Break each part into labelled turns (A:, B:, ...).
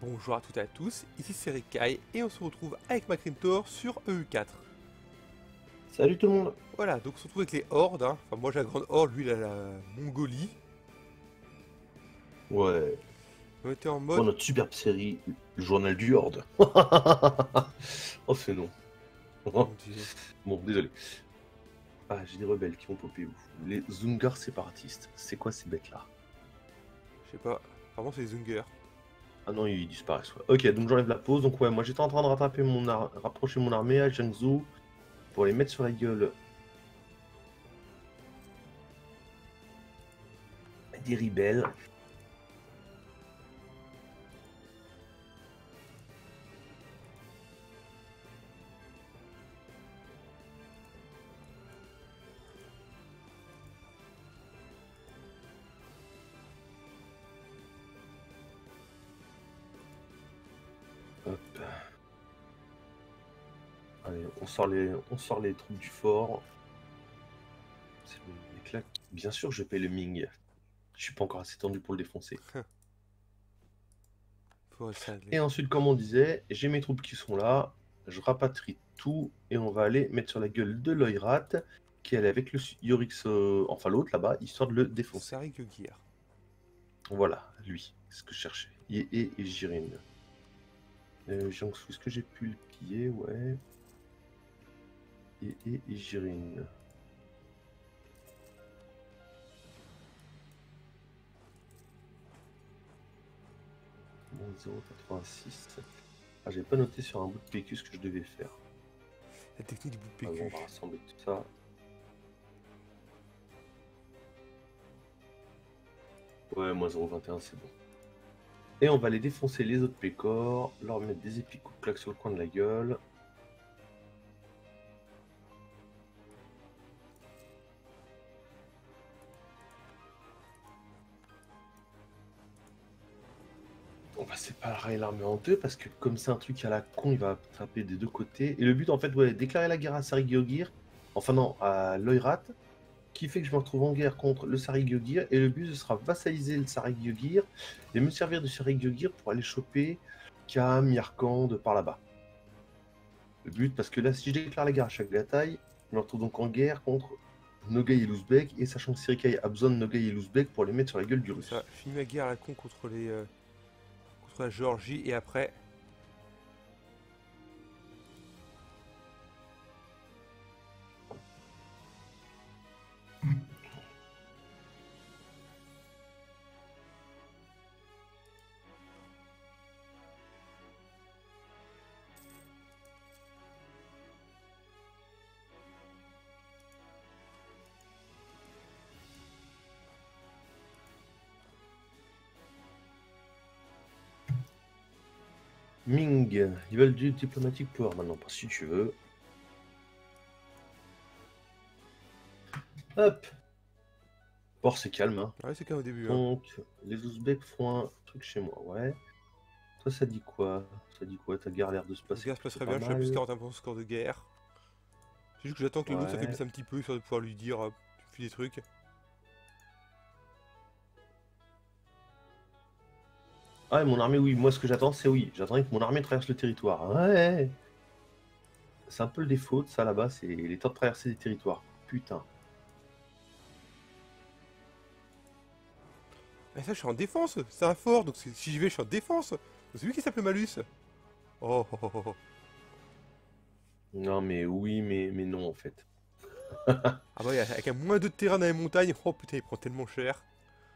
A: Bonjour à toutes et à tous, ici c'est Rikai et on se retrouve avec Macrintor sur EU4.
B: Salut tout le monde.
A: Voilà, donc on se retrouve avec les hordes, hein. Enfin moi j'ai la grande horde, lui il a la Mongolie.
B: Ouais,
A: On était en
B: pour
A: mode...
B: notre superbe série, le journal du Horde. Oh, c'est non.
A: Mon dieu,
B: Bon, désolé. Ah, j'ai des rebelles qui vont popper où? Les Zungar séparatistes. C'est quoi ces bêtes-là?
A: je sais pas, apparemment c'est les Zungers.
B: Ah non, ils disparaissent. Ouais. Ok, donc j'enlève la pause. Donc ouais, moi j'étais en train de rapprocher mon armée à Jiangsu pour les mettre sur la gueule des rebelles. Hop. Allez, on sort les troupes du fort. C'est le mec là. Bien sûr, je paye le Ming. Je suis pas encore assez tendu pour le défoncer.
A: Faudrait ça
B: Et
A: régler.
B: ensuite, comme on disait, j'ai mes troupes qui sont là, je rapatrie tout et on va aller mettre sur la gueule de l'Oirat qui est allé avec le Yorix, enfin l'autre là-bas, histoire de le défoncer.
A: Sarik Gear.
B: Voilà, lui, c'est ce que je cherchais. Et Jirin. Jiangsu, est-ce que j'ai pu le piller? Ouais. Et Jirin. Bon, 0,86. Ah, j'avais pas noté sur un bout de PQ ce que je devais faire.
A: La technique du bout de
B: Ah, bon, on
A: PQ.
B: va rassembler tout ça. Ouais, moins 0,21, c'est bon. Et on va les défoncer les autres pécores, leur mettre des épis coups de claque sur le coin de la gueule. On va séparer l'armée en deux parce que comme c'est un truc à la con, il va taper des deux côtés. Et le but en fait, ouais, déclarer la guerre à Sarigyogir, enfin non, à l'Oirat, qui fait que je me retrouve en guerre contre le Sarigyogir. Et le but ce sera vassaliser le Sarigyogir et me servir du Sarigyogir pour aller choper Kham, Yarkand par là-bas. Le but, parce que là, si je déclare la guerre à Chagatai, je me retrouve donc en guerre contre Nogay et Louzbek, et sachant que Sirikai a besoin de Nogay et Louzbek pour les mettre sur la gueule du
A: C'est
B: russe.
A: ça, je finis ma guerre à la con contre les... contre la Géorgie et après...
B: Ming, ils veulent du diplomatique power maintenant, pas si tu veux. Hop. Port, c'est calme, hein.
A: Ouais c'est quand même au début, hein.
B: Donc, les Ouzbeks font un truc chez moi, ouais. Toi, ça dit quoi? Ça dit quoi? Ta guerre a l'air de se
A: La
B: passer
A: guerre se
B: plutôt
A: passerait
B: pas
A: bien, je suis à plus
B: mal.
A: 41% de score de guerre. C'est juste que j'attends que l'autre
B: Ouais.
A: s'affaiblisse un petit peu, histoire de pouvoir lui dire, tu me fais des trucs.
B: Ah, et mon armée, oui, moi ce que j'attends, c'est oui. J'attendais que mon armée traverse le territoire. Ouais. C'est un peu le défaut de ça là-bas, c'est les temps de traverser des territoires. Putain.
A: Mais ça, je suis en défense, c'est un fort, donc si j'y vais, je suis en défense. C'est lui qui s'appelle Malus. Oh, oh, oh, oh, oh.
B: Non, mais oui, mais non, en fait.
A: Ah bah, ouais, avec un moins 2 de terrain dans les montagnes, oh putain, il prend tellement cher.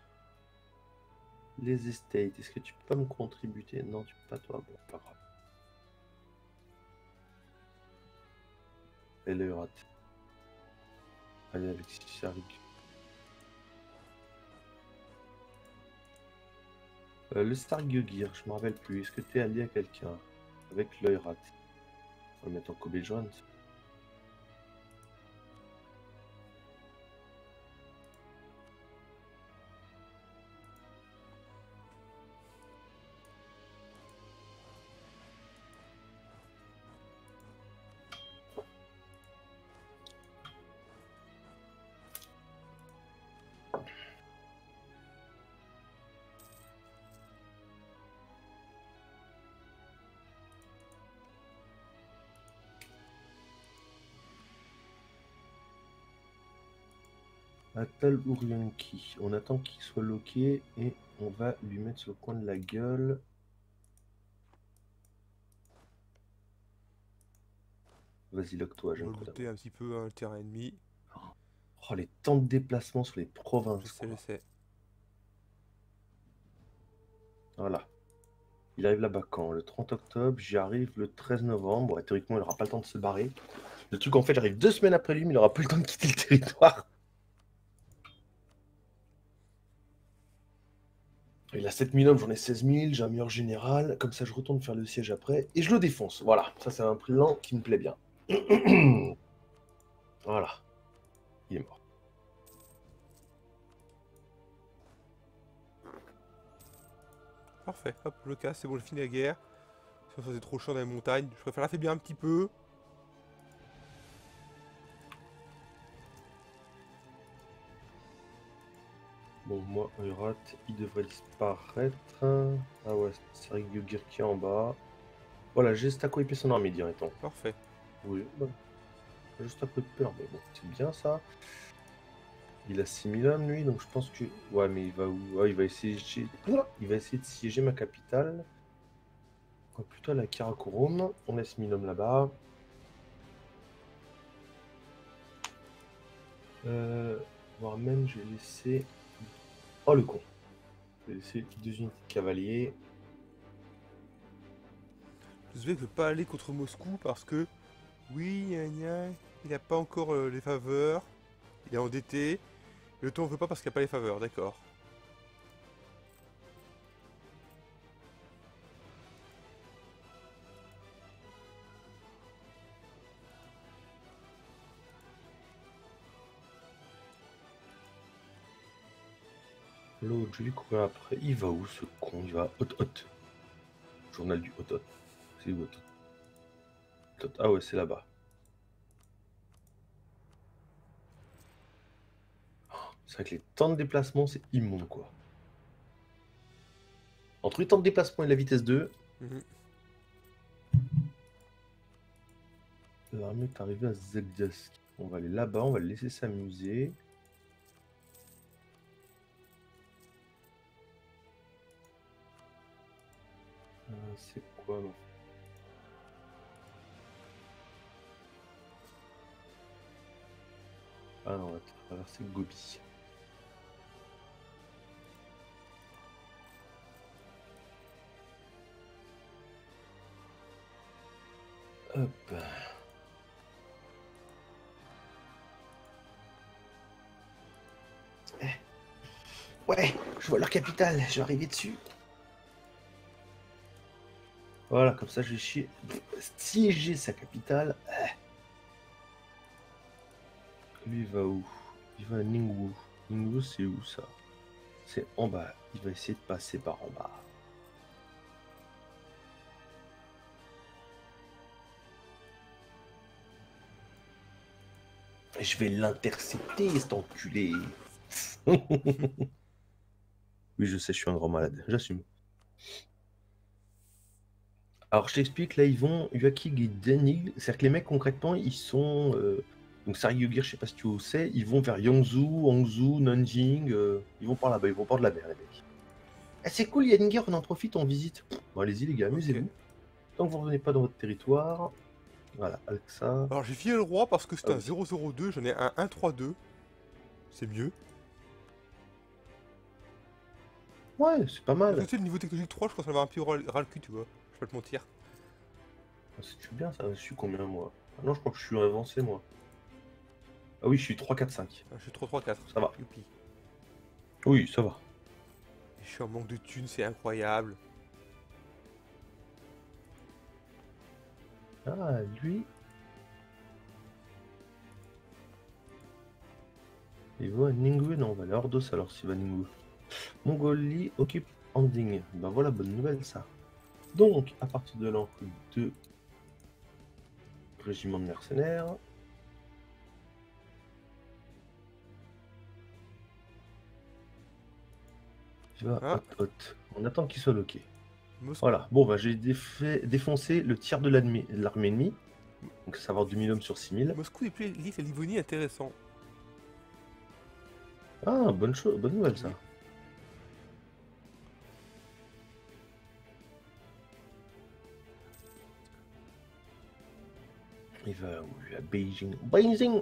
B: Les estates, est-ce que tu peux pas me contribuer? Non, tu peux pas, toi. Bon, pas grave. Elle est rate. Allez, avec Sarik. Le Stargugir, je me rappelle plus. Est-ce que tu es allié à quelqu'un? Avec l'Oirat. On va le mettre en Kobejon. Atal Uryanki. On attend qu'il soit loqué et on va lui mettre sur le coin de la gueule. Vas-y, lock-toi,
A: On
B: jeune
A: va
B: croix
A: looter un petit peu hein, le terrain ennemi.
B: Oh, les temps de déplacement sur les
A: Je
B: provinces,
A: sais,
B: quoi.
A: je sais.
B: Voilà. Il arrive là-bas quand? Le 30 octobre, j'y arrive le 13 novembre. Ouais, théoriquement, il n'aura pas le temps de se barrer. Le truc, en fait, j'arrive 2 semaines après lui, mais il n'aura pas le temps de quitter le territoire. Il a 7000 hommes, j'en ai 16 000, j'ai un meilleur général. Comme ça, je retourne faire le siège après et je le défonce. Voilà, ça, c'est un plan qui me plaît bien. Voilà, il est mort.
A: Parfait, hop, je le casse, c'est bon, j'ai fini la guerre. Ça c'est trop chiant dans les montagnes. Je préfère l'affaiblir un petit peu.
B: Bon, moi, Eurat, il devrait disparaître. Ah ouais, c'est Ryugir qui est en bas. Voilà, j'ai juste à quoi son armée, dirait-on.
A: Parfait.
B: Oui, bah, juste à coup de peur, mais bon, c'est bien ça. Il a 6000 hommes, lui, donc je pense que... Ouais, mais il va où? Ah, il va essayer de siéger ma capitale. Quoi, plutôt la Karakorum. On laisse 1000 hommes là-bas. Voire même, je vais laisser... Oh, le con. Je vais laisser 2 unités de cavaliers.
A: Je sais que je veux pas aller contre Moscou parce que... Oui, gna gna, il n'a pas encore les faveurs. Il est endetté. Et le temps on veut pas parce qu'il n'a pas les faveurs, d'accord.
B: L'autre, je vais lui courir après. Il va où, ce con? Il va à Hot. Journal du Hot. C'est où, Hot? Ah ouais, c'est là-bas. C'est vrai que les temps de déplacement, c'est immonde, quoi. Entre le temps de déplacement et la vitesse 2, l'armée est arrivée à Zegdiask. On va aller là-bas, on va le laisser s'amuser. C'est quoi, non? Ah non, on va traverser Gobi. Hop. Ouais, je vois leur capitale, je vais arriver dessus. Voilà, comme ça je vais siéger sa capitale. Lui, il va où? Il va à Ningwu. Ningwu, c'est où ça? C'est en bas. Il va essayer de passer par en bas. Je vais l'intercepter, cet enculé. Oui, je sais, je suis un grand malade. J'assume. Alors, je t'explique, là, ils vont Yuakig et Denig. C'est-à-dire que les mecs, concrètement, ils sont... Donc, Saryugir, je sais pas si tu sais, ils vont vers Yangzhou, Hangzhou, Nanjing. Ils vont par là-bas, ils vont par de la mer, les mecs. Ah, c'est cool, il y a une guerre, on en profite, on visite. Bon, allez-y, les gars, amusez-vous.
A: Ok.
B: Tant que vous revenez pas dans votre territoire. Voilà, avec ça.
A: Alors j'ai filé le roi parce que c'est
B: Ah
A: un
B: oui.
A: 002, j'en ai un 132. C'est mieux.
B: Ouais, c'est pas
A: Parce que
B: mal.
A: tu sais, le niveau technologique 3, je pense qu'on va avoir un peu ras le cul, tu vois. Je vais pas te mentir.
B: Ah, c'est bien ça, je suis combien moi? Ah non, je crois que je suis avancé moi. Ah oui, je suis 3, 4, 5.
A: Ah, je suis 3-3-4.
B: Ça va.
A: Youpi.
B: Oui, ça va.
A: Je suis en manque de thunes, c'est incroyable.
B: Ah, lui. Il va à Ningwu, non, on va aller à Ordos alors s'il va à Ningwu. Mongolie occupe Anding. Ben voilà, bonne nouvelle ça. Donc, à partir de là, on recrute 2 régiments de mercenaires. Il va
A: Ah.
B: Hot. On attend qu'il soit loqué.
A: Moscou.
B: Voilà. Bon, bah, j'ai défoncé le tiers de l'armée ennemie. Donc, savoir 2000 hommes sur 6000.
A: Moscou est plus élite à Livonie, intéressant.
B: Ah, bonne chose, bonne nouvelle ça.
A: Oui.
B: Il va où lui? À Beijing. Beijing.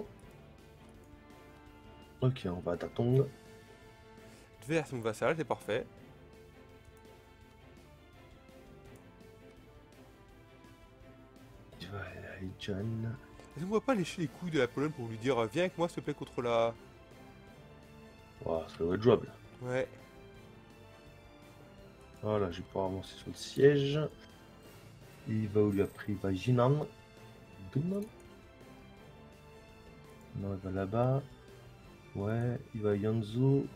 B: Ok, on va à Datong.
A: Tver, c'est mon vassal, c'est parfait.
B: Il va à Ijan.
A: Est-ce qu'on va pas lécher les couilles de la Pologne pour lui dire viens avec moi s'il te plaît contre la...
B: Wow, ça doit être jouable.
A: Ouais.
B: Voilà, je vais pouvoir avancer sur le siège. Il va où lui après? Il va à Jinan. Dunan. Non, il va là-bas. Ouais, il va à Yanzhou.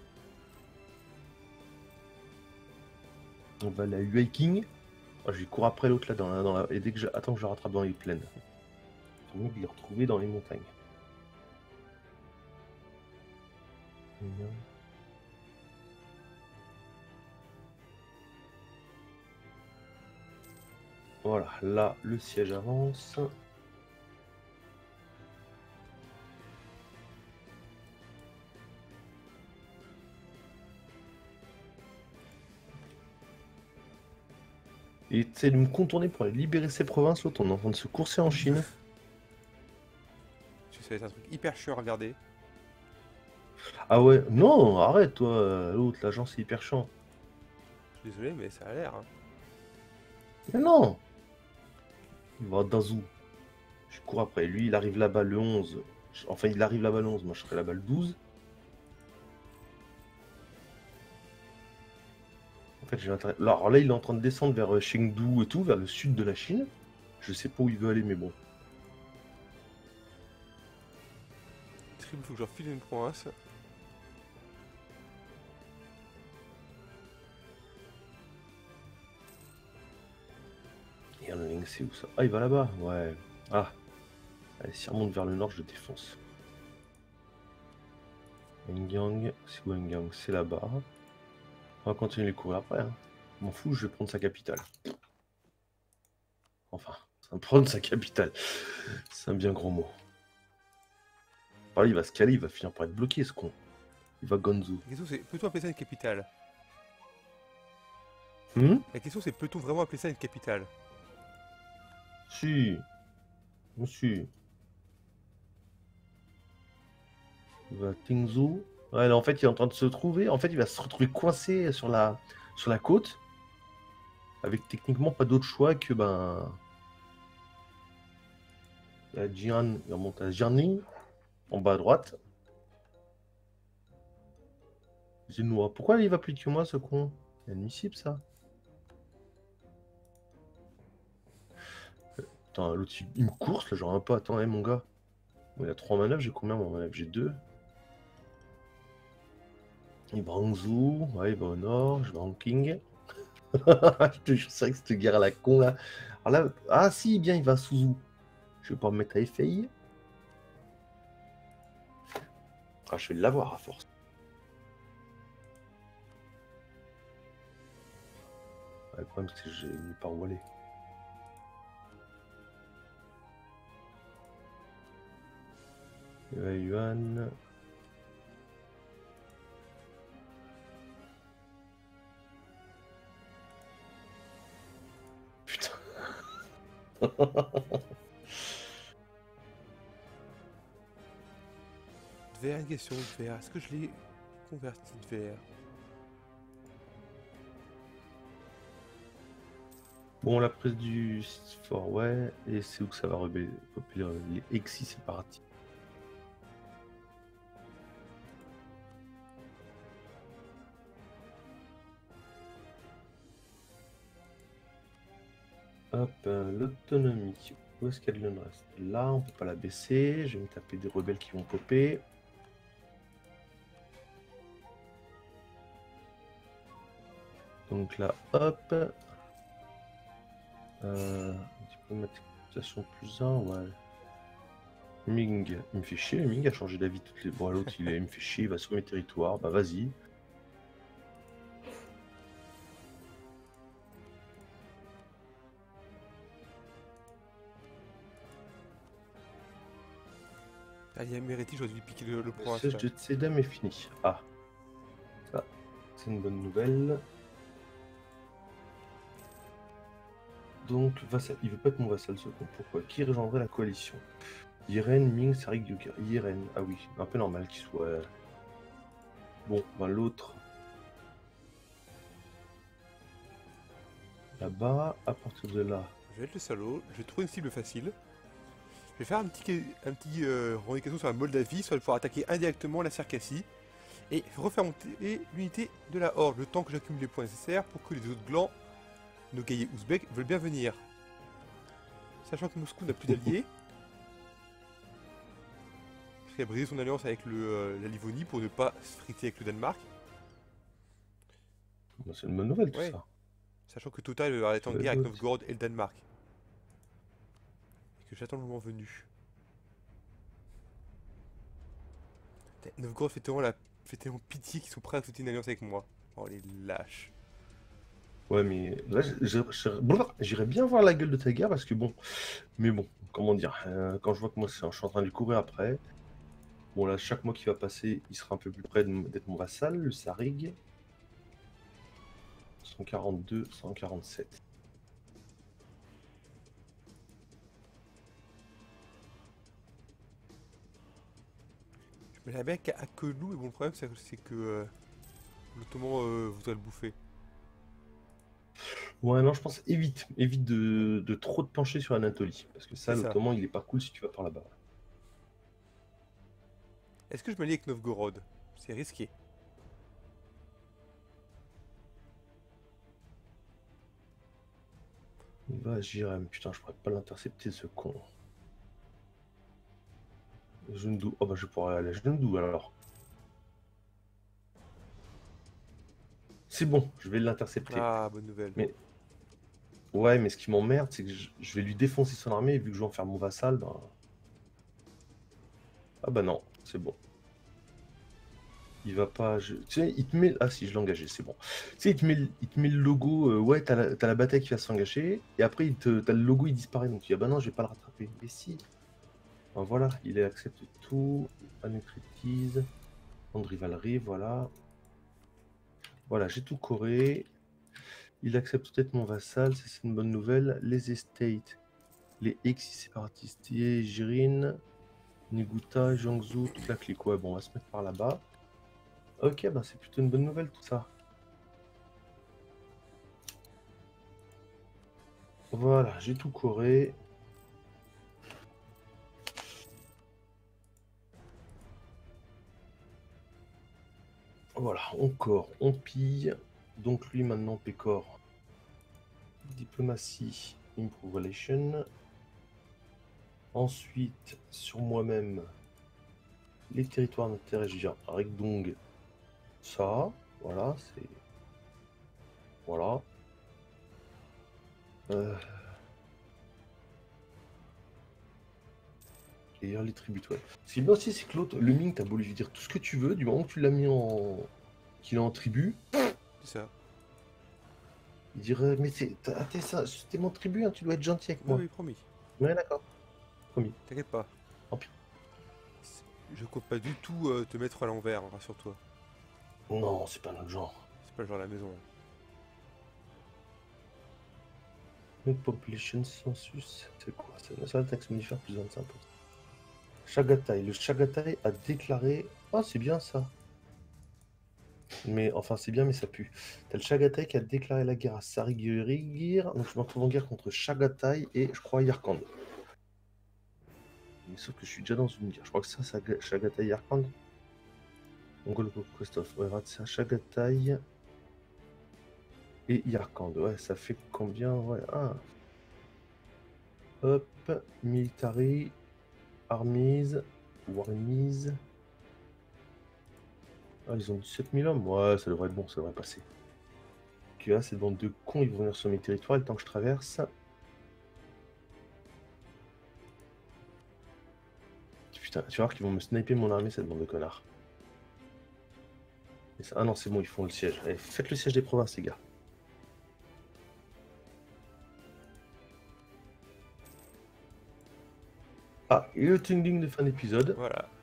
B: On va aller à Yueking. Oh, je vais courir après l'autre là dans la. Et dès que je. Attends que je le rattrape dans les plaines. C'est mieux de les retrouver dans les montagnes. Voilà, là le siège avance. Et il essaie de me contourner pour aller libérer ses provinces. L'autre, on est en train de se courser en Chine.
A: Ça va être un truc hyper chiant à regarder.
B: Ah ouais, non, arrête toi, l'autre, l'agent c'est hyper chiant.
A: Je suis désolé, mais ça a l'air. Hein.
B: Mais non, il va à Dazhou. Je cours après. Lui, il arrive là-bas le 11. Enfin, il arrive là-bas le 11. Moi, je serai là-bas le 12. En fait, j'ai l'intérêt. Alors là, il est en train de descendre vers Chengdu et tout, vers le sud de la Chine. Je sais pas où il veut aller, mais bon.
A: Triple, faut que je leur file une province.
B: Yanling, c'est où ça? Ah, il va là-bas. Ouais. Ah. Allez, s'il remonte vers le nord, je le défonce. Hengyang, c'est où Hengyang? C'est là-bas. On va continuer les courir après. Hein. M'en fous, je vais prendre sa capitale. Enfin, ça va prendre sa capitale. C'est un bien gros mot. Par là, il va se caler, il va finir par être bloqué, ce con. Il va à Gonzu.
A: La question c'est peut-on appeler ça une capitale?
B: Hmm.
A: La question c'est peut-on vraiment appeler ça une capitale?
B: Si. Monsieur. Il va à Tingzhou. Ouais, là, en fait, il est en train de se trouver. En fait, il va se retrouver coincé sur la côte. Avec techniquement pas d'autre choix que ben. Il y a Jian, il remonte à Jiangning, en bas à droite. Zenoua. Pourquoi il va plus que moi, ce con? C'est admissible, ça. Attends, l'autre, il me course, là, genre un peu. Attends, mon gars. Bon, il a 3 manœuvres, j'ai combien mon manœuvre? J'ai 2. Il va à Hangzhou, ouais, il va au nord, je vais à Hongqing. Je te jure, c'est vrai que cette guerre à la con, là. Alors là, ah si, bien, il va à Suzhou. Je vais pas me mettre à Efei. Ah, je vais l'avoir à force. Ouais, le problème, c'est que j'ai nulle part où aller. Il va à Yuan. Putain.
A: Tver, une question, Tver. Est-ce que je l'ai converti, Tver?
B: Bon, la prise du fort, ouais. Et c'est où que ça va rebeller les Exi, c'est parti. Hop, l'autonomie. Où est-ce qu'elle le reste? Là, on peut pas la baisser. Je vais me taper des rebelles qui vont popper. Donc là, hop. Diplomatisation plus 1, ouais. Ming, il me fait chier, Ming a changé d'avis toutes les. Bon, l'autre, il me fait chier, il va sur mes territoires. Bah, vas-y.
A: Ah, il y a Meretti, j'aurais dû piquer le
B: Le
A: point.
B: siège de Tsedam est fini. Ah, ça, c'est une bonne nouvelle. Donc, vassal, il veut pas être mon vassal, ce con. Pourquoi? Qui rejoindrait la coalition? Yiren, Ming, Sarik, Yuka. Yiren, ah oui, un peu normal qu'il soit. Bon, ben l'autre. Là-bas, à partir de là.
A: Je vais être le salaud, je vais trouver une cible facile. Je vais faire un petit revendication sur la Moldavie, soit de pouvoir attaquer indirectement la Circassie. Et refaire monter l'unité de la Horde, le temps que j'accumule les points nécessaires pour que les autres clans, Nogai et Ouzbek, veulent bien venir. Sachant que Moscou n'a plus d'alliés. Il a brisé son alliance avec la Livonie pour ne pas se friter avec le Danemark.
B: Ben, c'est une bonne nouvelle tout
A: Ouais.
B: ça.
A: Sachant que Total va être en
B: Ouais,
A: guerre avec
B: d'autres.
A: Novgorod et le Danemark. Et que j'attends le moment venu. Novgorod fait tellement pitié qu'ils sont prêts à sauter une alliance avec moi. Oh les lâches.
B: Ouais, mais là, j'irais bien voir la gueule de ta guerre parce que bon. Mais bon, comment dire, quand je vois que moi, je suis en train de lui courir après. Bon, là, chaque mois qui va passer, il sera un peu plus près d'être mon vassal, le Sarig. 142, 147.
A: Je me l'avais bien qu'à Kelou, et bon le problème c'est que l'Ottoman voudrait le bouffer.
B: Ouais, non, je pense évite de trop te pencher sur Anatolie. Parce que ça,
A: C'est ça.
B: l'Ottoman, il est pas cool si tu vas par là-bas.
A: Est-ce que je m'allie avec Novgorod? C'est risqué.
B: Il va à Jirem. Putain, je pourrais pas l'intercepter, ce con. Jundou. Oh bah, je pourrais aller à Jundou alors. C'est bon, je vais l'intercepter.
A: Ah, bonne nouvelle.
B: Mais ouais, mais ce qui m'emmerde, c'est que je vais lui défoncer son armée, et vu que je vais en faire mon vassal, ben. Ah bah non, c'est bon. Il va pas. Tu sais, il te met. Ah si, je l'ai engagé, c'est bon. Tu sais, il te met le logo. Ouais, t'as la bataille qui va s'engager. Et après, t'as le logo, il disparaît. Donc tu dis, ah bah non, je vais pas le rattraper. Et si. Ben voilà, il accepte tout. Anécritise. Rivalerie, voilà. Voilà, j'ai tout coré. Il accepte peut-être mon vassal, ça c'est une bonne nouvelle. Les estates. Les exis séparatistes. Jirin. Niguta, Jiangsu, toute la clique. Ouais, bon, on va se mettre par là-bas. Ok, bah c'est plutôt une bonne nouvelle tout ça. Voilà, j'ai tout coré. Voilà, on core, on pille. Donc lui maintenant, Pécor. Diplomatie, Improve Relation. Ensuite, sur moi-même, les territoires d'intérêt, je veux dire, Rekdong, ça, voilà, c'est... Voilà. Et les tributes, ouais. Ce qui est bien aussi, c'est que l'autre, le Ming, t'as beau lui dire tout ce que tu veux, du moment que tu l'as mis en... qu'il est en tribu,
A: C'est ça.
B: il dirait, mais t'es mon tribu, hein, tu dois être gentil avec
A: Oui,
B: moi.
A: oui, promis.
B: Ouais, d'accord. Promis.
A: T'inquiète pas.
B: Tant pis.
A: Je compte pas du tout te mettre à l'envers, hein, rassure-toi.
B: Non, c'est pas notre genre.
A: C'est pas le genre de la maison. Hein.
B: Donc, population census, c'est quoi? C'est national tax modifier plus 25%. Chagatai. Le Chagatai a déclaré. Ah, c'est bien ça. Mais enfin, c'est bien, mais ça pue. T'as le Chagatai qui a déclaré la guerre à Sarigir. Donc, je me retrouve en guerre contre Chagatai et je crois Yarkand. Mais sauf que je suis déjà dans une guerre. Je crois que ça, c'est Chagatai Yarkand. Mongol Christophe. Ouais, c'est Chagatai et Yarkand. Ouais, ça fait combien? Ouais, ah. Hop, military, armies, warmies. Ah, ils ont 17 000 hommes. Ouais, ça devrait être bon, ça devrait passer. Ok, là, cette bande de cons, ils vont venir sur mes territoires le temps que je traverse. Putain, tu vas voir qu'ils vont me sniper mon armée, cette bande de connards. Ah non, c'est bon, ils font le siège. Allez, faites le siège des provinces, les gars. Ah, et le tuning de fin d'épisode.
A: Voilà.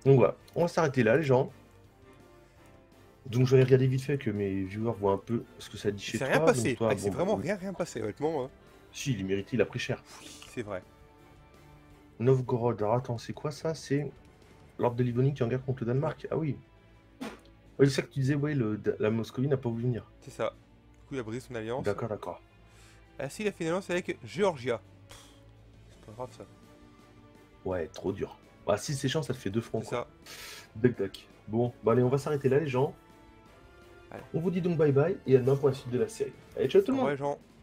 B: Donc voilà, on va s'arrêter là, les gens. Donc je vais regarder vite fait que mes viewers voient un peu ce que ça dit
A: Il
B: chez
A: s'est
B: toi.
A: rien
B: Donc
A: passé.
B: toi,
A: Ah, il s'est
B: bon,
A: vraiment rien passé, honnêtement.
B: Si, il est mérité, il a pris cher.
A: Oui, c'est vrai.
B: Novgorod, alors attends, c'est quoi ça? C'est l'ordre de Livonie qui est en guerre contre le Danemark. Ah oui. Oui, c'est ça que tu disais, ouais, la Moscovie n'a pas voulu venir.
A: C'est ça. Du coup, il a brisé son alliance.
B: D'accord, d'accord.
A: Ah si, il a fait une alliance avec Géorgia. C'est pas grave ça.
B: Ouais, trop dur. Bah, si c'est chiant, ça te fait deux fronts.
A: C'est
B: Quoi.
A: ça.
B: Dac, dac. Bon, bah allez, on va s'arrêter là, les gens.
A: Allez.
B: On vous dit donc bye bye et à demain pour la suite de la série. Allez, ciao tout le
A: Au
B: monde!
A: revoir les gens.